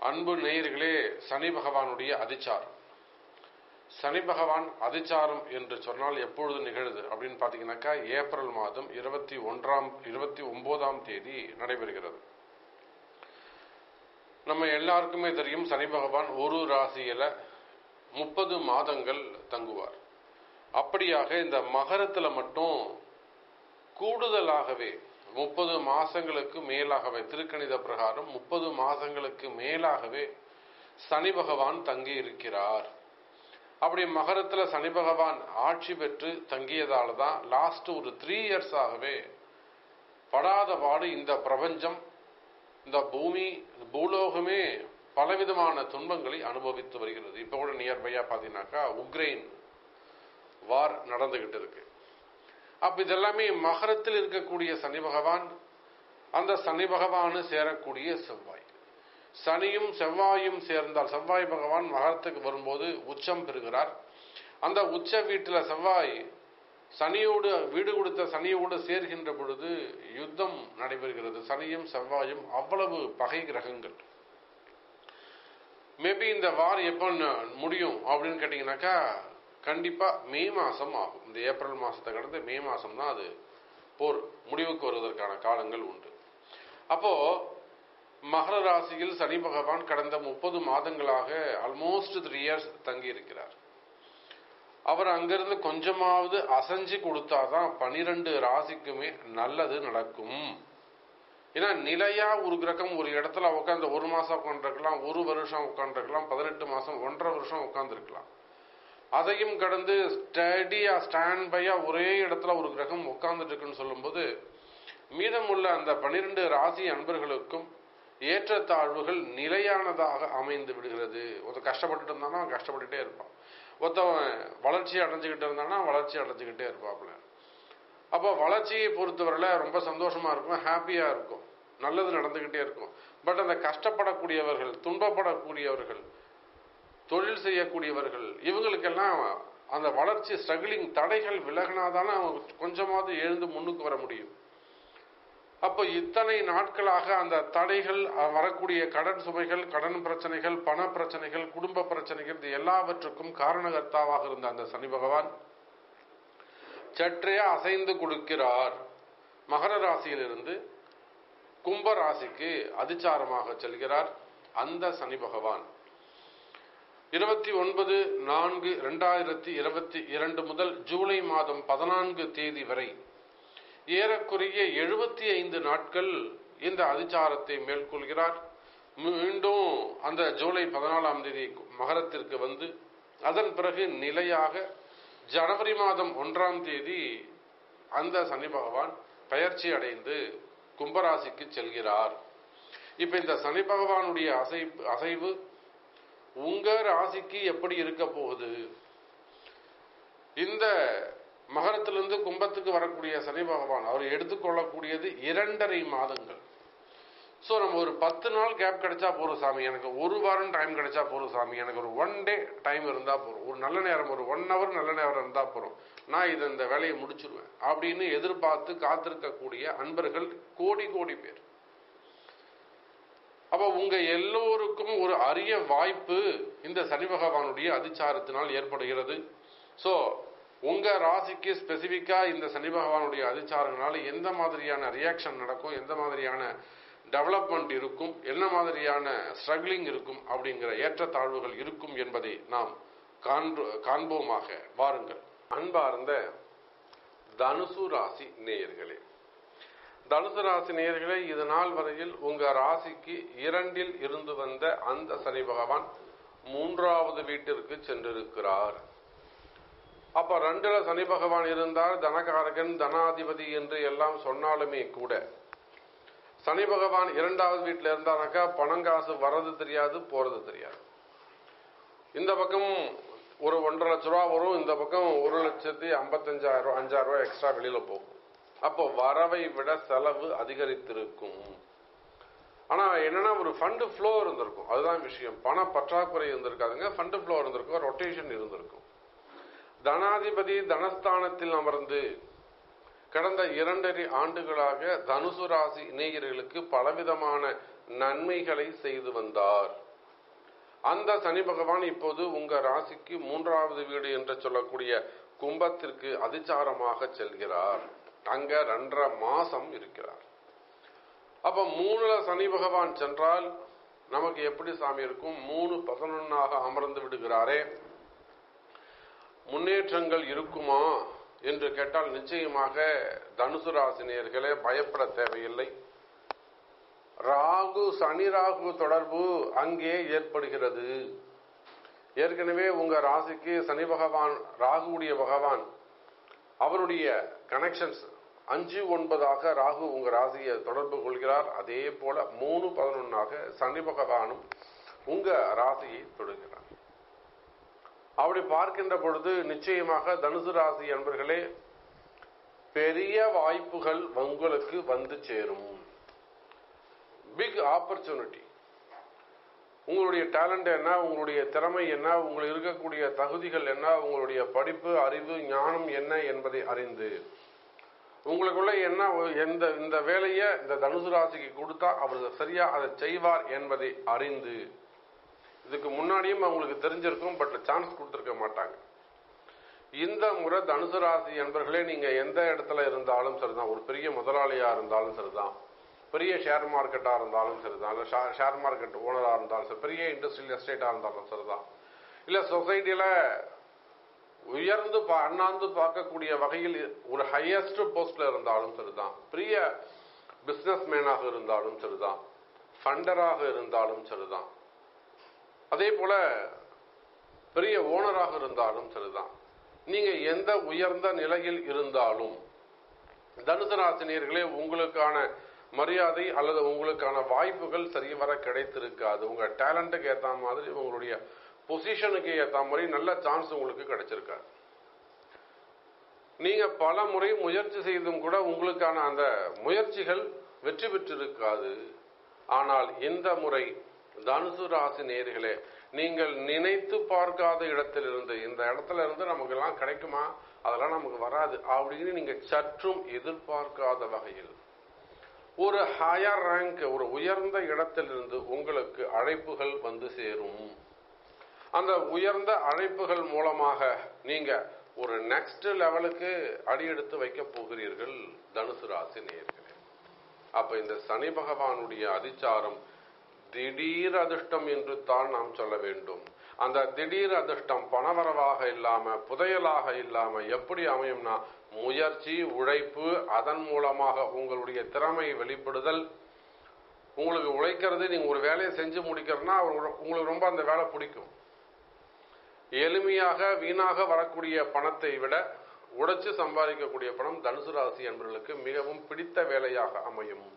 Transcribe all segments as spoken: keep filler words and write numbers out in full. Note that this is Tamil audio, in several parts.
அன்பு நேயர்களே, சனி பகவானுடைய அதிச்சாரம். சனி பகவான் அதிச்சாரம் என்று சொன்னால் எப்பொழுது நிகழுது அப்படின்னு பாத்தீங்கன்னாக்கா ஏப்ரல் மாதம் இருபத்தி ஒன்றாம் இருபத்தி ஒன்பதாம் தேதி நடைபெறுகிறது. நம்ம எல்லாருக்குமே தெரியும், சனி பகவான் ஒரு ராசியில முப்பது மாதங்கள் தங்குவார். அப்படியாக இந்த மகரத்துல மட்டும் கூடுதலாகவே முப்பது மாசங்களுக்கு மேலாகவே, திருக்கணித பிரகாரம் முப்பது மாசங்களுக்கு மேலாகவே சனி பகவான் தங்கி இருக்கிறார். அப்படி மகரத்துல சனி பகவான் ஆட்சி பெற்று தங்கியதால தான் லாஸ்ட் ஒரு த்ரீ இயர்ஸ் ஆகவே படாத பாடு இந்த பிரபஞ்சம், இந்த பூமி, பூலோகமே பலவிதமான துன்பங்களை அனுபவித்து வருகிறது. இப்ப கூட நியர்பையா பாத்தீங்கன்னாக்கா உக்ரைன் வார் நடந்துகிட்டு இருக்கு. அப்ப இதெல்லாமே மகரத்தில் இருக்கக்கூடிய சனி பகவான், அந்த சனி பகவானு சேரக்கூடிய செவ்வாய். சனியும் செவ்வாயும் சேர்ந்தால், செவ்வாய் பகவான் மகரத்துக்கு வரும்போது உச்சம் பெறுகிறார். அந்த உச்ச வீட்டுல செவ்வாய் சனியோடு, வீடு கொடுத்த சனியோடு சேர்கின்ற பொழுது யுத்தம் நடைபெறுகிறது. சனியும் செவ்வாயும் அவ்வளவு பகை கிரகங்கள். மேபி இந்த வார் எப்ப முடியும் அப்படின்னு கேட்டீங்கன்னாக்கா கண்டிப்பா மே மாசம் ஆகும். இந்த ஏப்ரல் மாசத்தை கடந்து மே மாசம் தான் அது போர் முடிவுக்கு வருவதற்கான காலங்கள் உண்டு. அப்போ மகர ராசியில் சனி பகவான் கடந்த முப்பது மாதங்களாக ஆல்மோஸ்ட் த்ரீ இயர்ஸ் தங்கி இருக்கிறார். அவர் அங்கிருந்து கொஞ்சமாவது அசைஞ்சு கொடுத்தாதான் பனிரெண்டு ராசிக்குமே நல்லது நடக்கும். ஏன்னா நிலையா ஒரு கிரகம் ஒரு இடத்துல உட்காந்து ஒரு மாசம் உட்காந்துருக்கலாம், ஒரு வருஷம் உட்காந்துருக்கலாம், பதினெட்டு மாசம் ஒன்றரை வருஷம் உட்கார்ந்துருக்கலாம். அதையும் கடந்து ஸ்டடியா ஸ்டாண்ட் பையா ஒரே இடத்துல ஒரு கிரகம் உட்கார்ந்துட்டு இருக்குன்னு சொல்லும் போது மீதமுள்ள அந்த பனிரெண்டு ராசி அன்பர்களுக்கும் ஏற்றத்தாழ்வுகள் நிலையானதாக அமைந்து விடுகிறது. ஒருத்தர் கஷ்டப்பட்டுட்டு இருந்தானா அவன் கஷ்டப்பட்டுட்டே இருப்பான், ஒருத்தவன் வளர்ச்சி அடைஞ்சுக்கிட்டு இருந்தானா வளர்ச்சி அடைஞ்சுக்கிட்டே இருப்பாப்ல. அப்போ வளர்ச்சியை பொறுத்தவரையில ரொம்ப சந்தோஷமா இருக்கும், ஹாப்பியா இருக்கும், நல்லது நடந்துகிட்டே இருக்கும். பட் அந்த கஷ்டப்படக்கூடியவர்கள், துன்பப்படக்கூடியவர்கள், தொழில் செய்யக்கூடியவர்கள், இவங்களுக்கெல்லாம் அந்த வளர்ச்சி ஸ்ட்ரகிளிங் தடைகள் விலகினாதானே அவங்க கொஞ்சமாவது எழுந்து முன்னுக்கு வர முடியும். அப்போ இத்தனை நாட்களாக அந்த தடைகள், வரக்கூடிய கடன் சுமைகள், கடன் பிரச்சனைகள், பண பிரச்சனைகள், குடும்ப பிரச்சனைகள், இது எல்லாவற்றுக்கும் காரணகர்த்தாவாக இருந்த அந்த சனி பகவான் சற்றே அசைந்து கொடுக்கிறார். மகர ராசியிலிருந்து கும்ப ராசிக்கு அதிச்சாரமாக செல்கிறார். அந்த சனி பகவான் இருபத்தி ஒன்பது நான்கு இரண்டாயிரத்தி இருபத்தி இரண்டு முதல் ஜூலை மாதம் பதினான்கு தேதி வரை ஏறக்குறைய எழுபத்தி ஐந்து நாட்கள் இந்த அதிச்சாரத்தை மேற்கொள்கிறார். மீண்டும் அந்த ஜூலை பதினாலாம் தேதி மகரத்திற்கு வந்து அதன் பிறகு நிலையாக ஜனவரி மாதம் ஒன்றாம் தேதி அந்த சனி பகவான் பெயர்ச்சி அடைந்து கும்பராசிக்கு செல்கிறார். இப்ப இந்த சனி பகவானுடைய அசைவு அசைவு உங்க ராசிக்கு எப்படி இருக்க போகுது? இந்த மகரத்திலிருந்து கும்பத்துக்கு வரக்கூடிய சனி பகவான் அவர் எடுத்துக்கொள்ளக்கூடியது இரண்டரை மாதங்கள். ஸோ நம்ம ஒரு பத்து நாள் கேப் கிடைச்சா போறோம் சாமி, எனக்கு ஒரு வாரம் டைம் கிடைச்சா போறோம் சாமி, எனக்கு ஒரு ஒன் டே டைம் இருந்தா போறோம், ஒரு நல்ல நேரம், ஒரு ஒன் ஹவர் நல்ல நேரம் இருந்தா போறோம், நான் இது இந்த வேலையை முடிச்சிருவேன் அப்படின்னு எதிர்பார்த்து காத்திருக்கக்கூடிய அன்பர்கள் கோடி கோடி பேர். அப்ப உங்க எல்லோருக்கும் ஒரு அரிய வாய்ப்பு இந்த சனி பகவானுடைய அதிச்சாரத்தினால் ஏற்படுகிறது. சோ உங்க ராசிக்கு ஸ்பெசிபிக்கா இந்த சனி பகவானுடைய அதிச்சாரங்களால எந்த மாதிரியான ரியாக்ஷன் நடக்கும், எந்த மாதிரியான டெவலப்மெண்ட் இருக்கும், என்ன மாதிரியான ஸ்ட்ரகிளிங் இருக்கும், அப்படிங்கிற ஏற்றத்தாழ்வுகள் இருக்கும் என்பதை நாம் காண்போமாக. வாருங்கள். அன்பார்ந்த தனுசு ராசி நேயர்களே, தனுசு ராசி நேயர்களே, இது நாள் வரையில் உங்க ராசிக்கு இரண்டில் இருந்து வந்த அந்த சனி பகவான் மூன்றாவது வீட்டிற்கு சென்றிருக்கிறார். அப்ப ரெண்டுல சனி பகவான் இருந்தால் தனகாரகன், தனாதிபதி என்று எல்லாம் சொன்னாலுமே கூட சனி பகவான் இரண்டாவது வீட்டில் இருந்தானாக்கா பணங்காசு வர்றது தெரியாது, போறது தெரியாது. இந்த பக்கம் ஒரு ஒன்றரை லட்ச ரூபா வரும், இந்த பக்கம் ஒரு லட்சத்தி ஐம்பத்தஞ்சாயிரம் ரூபாய் அஞ்சாயிரம் ரூபாய் எக்ஸ்ட்ரா வெளியில போகும். அப்போ வரவை விட செலவு அதிகரித்திருக்கும். ஆனா என்னன்னா ஒரு ஃபண்ட் ஃப்ளோ இருந்திருக்கும், அதுதான் விஷயம். பண பற்றாக்குறை இருந்திருக்காதுங்க, ஃபண்ட் ஃப்ளோ இருந்திருக்கும், ரொட்டேஷன் இருந்திருக்கும். தனாதிபதி தனஸ்தானத்தில் அமர்ந்து கடந்த இரண்டரை ஆண்டுகளாக தனுசு ராசி நேயர்களுக்கு பலவிதமான நன்மைகளை செய்து வந்தார். அந்த சனி பகவான் இப்போது உங்க ராசிக்கு மூன்றாவது வீடு என்று சொல்லக்கூடிய கும்பத்திற்கு அதிசாரமாக செல்கிறார். அங்க ரெண்டரை மாசம் இருக்கிறார். அப்ப மூணுல சனி பகவான் சென்றால் நமக்கு எப்படி சாமி இருக்கும்? மூணு பதினொன்னாக அமர்ந்து விடுகிறாரே, முன்னேற்றங்கள் இருக்குமா என்று கேட்டால் நிச்சயமாக தனுசு ராசினியர்களே பயப்பட தேவையில்லை. ராகு சனி ராகு தொடர்பு அங்கே ஏற்படுகிறது. ஏற்கனவே உங்க ராசிக்கு சனி பகவான் ராகுடைய பகவான் அவருடைய கனெக்ஷன்ஸ் அஞ்சு ஒன்பதாக ராகு உங்க ராசியை தொடர்பு கொள்கிறார். அதே போல மூணு பதினொன்னாக சனி பகவானும் உங்க ராசியை தொடுகிறார். அப்படி பார்க்கின்ற பொழுது நிச்சயமாக தனுசு ராசி என்பர்களே பெரிய வாய்ப்புகள் உங்களுக்கு வந்து சேரும். Big opportunity. உங்களுடைய டேலண்ட் என்ன, உங்களுடைய திறமை என்ன, உங்களுக்கு இருக்கக்கூடிய தகுதிகள் என்ன, உங்களுடைய படிப்பு அறிவு ஞானம் என்ன என்பதை அறிந்து உங்களுக்குள்ள என்ன எந்த இந்த வேலையை இந்த தனுசு ராசிக்கு கொடுத்தா அவர் சரியா அதை செய்வார் என்பதை அறிந்து, இதுக்கு முன்னாடியும் அவங்களுக்கு தெரிஞ்சிருக்கும், பட் சான்ஸ் கொடுத்திருக்க மாட்டாங்க. இந்த முறை தனுசு ராசி என்பர்களே நீங்க எந்த இடத்துல இருந்தாலும் சரிதான், ஒரு பெரிய முதலாளியா இருந்தாலும் சரிதான், பெரிய ஷேர் மார்க்கெட்டா இருந்தாலும் சரிதான், இல்ல ஷேர் மார்க்கெட் ஓனரா இருந்தாலும் சரி, பெரிய இண்டஸ்ட்ரியல் எஸ்டேட்டா இருந்தாலும் சரிதான், இல்ல சொசைட்டியில உயர்ந்து அண்ணாந்து பார்க்கக்கூடிய வகையில் ஒரு ஹையஸ்ட் போஸ்ட்ல இருந்தாலும் சரிதான், பெரிய பிசினஸ் மேனாக இருந்தாலும் சரிதான், ஃபண்டராக இருந்தாலும் சரிதான், அதே போல பெரிய ஓனராக இருந்தாலும் சரிதான், நீங்க எந்த உயர்ந்த நிலையில் இருந்தாலும் தனுசு ராசினியர்களே உங்களுக்கான மரியாதை அல்லது உங்களுக்கான வாய்ப்புகள் சரிவர கிடைத்திருக்காது. உங்க டேலண்ட்டுக்கு ஏற்ற மாதிரி உங்களுடைய பொசிஷனுக்கு ஏற்ற மாதிரி நல்ல சான்ஸ் உங்களுக்கு கிடைச்சிருக்காது. நீங்க பல முறை முயற்சி செய்தும் கூட உங்களுக்கான அந்த முயற்சிகள் வெற்றி பெற்றிருக்காது. ஆனால் இந்த முறை தனுசு ராசி நேயர்களே நீங்கள் நினைத்து பார்க்காத இடத்திலிருந்து, இந்த இடத்துல இருந்து நமக்கு எல்லாம் கிடைக்குமா, அதெல்லாம் நமக்கு வராது அப்படின்னு நீங்க சற்றும் எதிர்பார்க்காத வகையில் ஒரு ஹையர் ரேங்க், ஒரு உயர்ந்த இடத்திலிருந்து உங்களுக்கு அழைப்புகள் வந்து சேரும். அந்த உயர்ந்த அழைப்புகள் மூலமாக நீங்க ஒரு நெக்ஸ்ட் லெவலுக்கு அடியெடுத்து வைக்க போகிறீர்கள் தனுசு ராசி நேயர்களே. அப்ப இந்த சனி பகவானுடைய அதிச்சாரம் திடீர் அதிர்ஷ்டம் என்று தான் நாம் சொல்ல வேண்டும். அந்த திடீர் அதிர்ஷ்டம் பணவரவாக இல்லாம புதையலாக இல்லாம எப்படி அமையும்னா முயற்சி உழைப்பு, அதன் மூலமாக உங்களுடைய திறமை வெளிப்படுதல். உங்களுக்கு உழைக்கிறது, நீங்க ஒரு வேலையை செஞ்சு முடிக்கிறதுனா உங்களுக்கு ரொம்ப அந்த வேலை பிடிக்கும். எளிமையாக வீணாக வரக்கூடிய பணத்தை விட உழைச்சு சம்பாதிக்கக்கூடிய பணம் தனுசு ராசி என்பவர்களுக்கு மிகவும் பிடித்த வேலையாக அமையும்.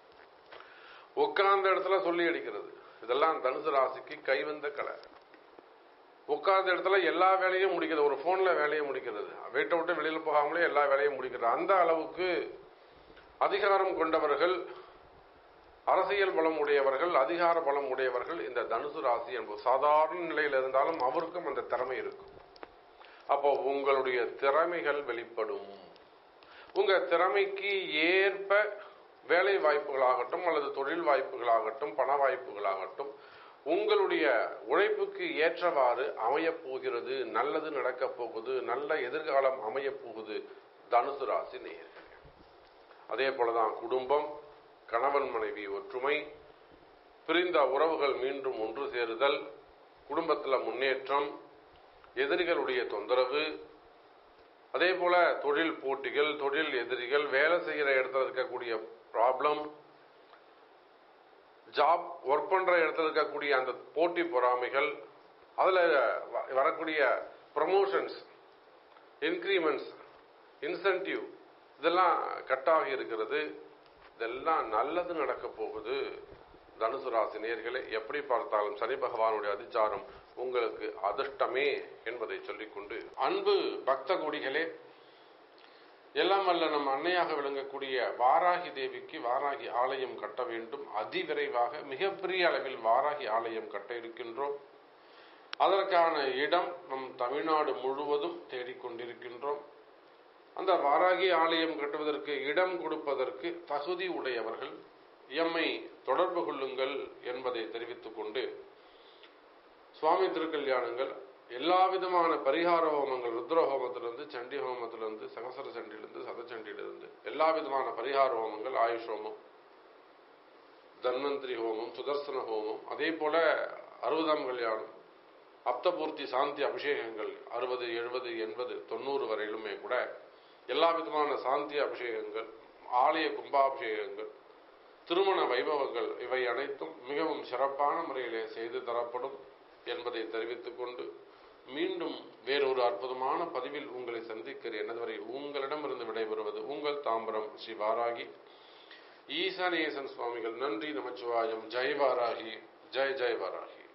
உட்கார்ந்த இடத்துல சொல்லி அடிக்கிறது, இதெல்லாம் தனுசு ராசிக்கு கைவந்த கலை. உட்கார்ந்த இடத்துல எல்லா வேலையும் முடிக்கிறது, ஒரு போன்ல வேலையை முடிக்கிறது, வீட்டை விட்டு வெளியில போகாமலே எல்லா வேலையும் முடிக்கிறது. அந்த அளவுக்கு அதிகாரம் கொண்டவர்கள், அரசியல் பலம் உடையவர்கள், அதிகார பலம் உடையவர்கள் இந்த தனுசு ராசி என்பது. சாதாரண நிலையில் இருந்தாலும் அவருக்கும் அந்த திறமை இருக்கும். அப்போ உங்களுடைய திறமைகள் வெளிப்படும். உங்க திறமைக்கு ஏற்ப வேலை வாய்ப்புகளாகட்டும் அல்லது தொழில் வாய்ப்புகளாகட்டும் பண வாய்ப்புகளாகட்டும் உங்களுடைய உழைப்புக்கு ஏற்றவாறு அமையப் போகிறது. நல்லது நடக்க போகுது, நல்ல எதிர்காலம் அமைய போகுது தனுசு ராசி நேயர்களே. அதே போலதான் குடும்பம், கணவன் மனைவி ஒற்றுமை, பிரிந்த உறவுகள் மீண்டும் ஒன்று சேருதல், குடும்பத்துல முன்னேற்றம், எதிரிகளுடைய தொந்தரவு, அதே போல தொழில் போட்டிகள், தொழில் எதிரிகள், வேலை செய்யற இடத்துல இருக்கக்கூடிய ப்ராப்ளம், ஜாப் ஒர்க் பண்ற இடத்துல இருக்கக்கூடிய அந்த போட்டி பொறாமைகள், அதுல வரக்கூடிய ப்ரமோஷன்ஸ், இன்கிரிமெண்ட்ஸ், இன்சென்டிவ் இதெல்லாம் கட்டாகி இருக்கிறது. இதெல்லாம் நல்லது நடக்க போகுது தனுசு ராசி நேயர்களே. எப்படி பார்த்தாலும் சனி பகவானுடைய அதிச்சாரம் உங்களுக்கு அதிர்ஷ்டமே என்பதை சொல்லிக்கொண்டு, அன்பு பக்த கோடிகளே, எல்லாம் வல்ல நம் அன்னையாக விளங்கக்கூடிய வாராகி தேவிக்கு வாராகி ஆலயம் கட்ட வேண்டும். அதிவிரைவாக மிகப்பெரிய அளவில் வாராகி ஆலயம் கட்ட இருக்கின்றோம். அதற்கான இடம் நம் தமிழ்நாடு முழுவதும் தேடிக்கொண்டிருக்கின்றோம். அந்த வாராகி ஆலயம் கட்டுவதற்கு இடம் கொடுப்பதற்கு தகுதி உடையவர்கள் எம்மை தொடர்பு கொள்ளுங்கள் என்பதை தெரிவித்துக் கொண்டு, சுவாமி திருக்கல்யாணங்கள், எல்லா விதமான பரிகார ஹோமங்கள், ருத்ர ஹோமத்திலிருந்து, சண்டி ஹோமத்திலிருந்து, சகசர சண்டியிலிருந்து, சதச்சண்டியிலிருந்து எல்லா விதமான பரிகார ஹோமங்கள், ஆயுஷ் ஹோமம், தன்வந்திரி ஹோமம், சுதர்சன ஹோமம், அதே போல அறுபதாம் கல்யாணம், அப்தபூர்த்தி சாந்தி அபிஷேகங்கள் அறுபது எழுபது எண்பது தொண்ணூறு வரையிலுமே கூட எல்லா விதமான சாந்தி அபிஷேகங்கள், ஆலய கும்பாபிஷேகங்கள், திருமண வைபவங்கள் இவை அனைத்தும் மிகவும் சிறப்பான முறையிலே செய்து தரப்படும் என்பதை தெரிவித்துக் கொண்டு மீண்டும் வேறொரு அற்புதமான பதிவில் உங்களை சந்திக்கிறேன். அதுவரை உங்களிடமிருந்து விடைபெறுவது உங்கள் தாம்பரம் ஸ்ரீ வாராகி ஈசானேசன் சுவாமிகள். நன்றி. நமச்சிவாயம். ஜெய் வாராகி. ஜெய் ஜெய் வாராகி.